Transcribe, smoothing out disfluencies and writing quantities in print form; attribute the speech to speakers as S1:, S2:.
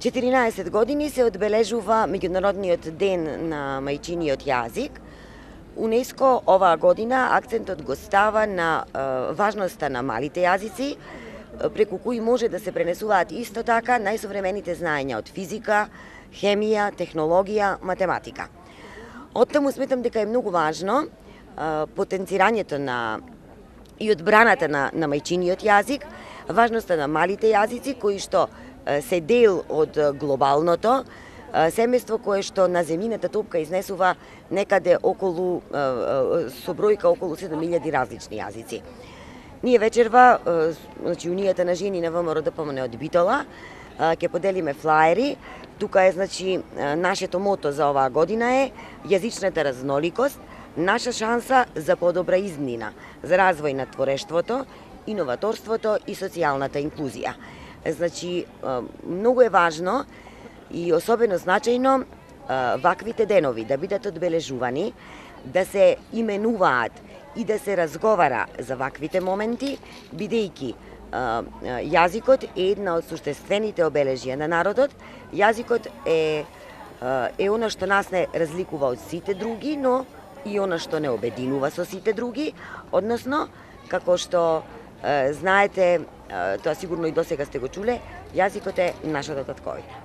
S1: 14 години се одбележува Меѓународниот ден на мајчиниот јазик. УНЕСКО оваа година акцентот го става на важноста на малите јазици, преку кои може да се пренесуваат исто така најсовремените знаења од физика, хемија, технологија, математика. Оттаму сметам дека е многу важно потенцирањето и одбраната на мајчиниот јазик, важноста на малите јазици кои што се дел од глобалното семејство кое што на земјината топка изнесува некаде околу со бројка околу 7000 различни јазици. Ние вечерва, значи Унијата на жени на ВМРО ДПМН од Битола, ќе поделиме флаери. Тука е, значи, нашето мото за оваа година е јазичната разноликост, наша шанса за подобра измнина, за развој на творештвото, иноваторството и социјалната инклузија. Значи, многу е важно и особено значајно ваквите денови да бидат одбележувани, да се именуваат и да се разговара за ваквите моменти, бидејќи јазикот е една од суштествените обележја на народот. Јазикот е она што нас не разликува од сите други, но и она што не обединува со сите други, односно, како што знаете, тоа сигурно и досега сте го чуле, јазикот е нашата татковина.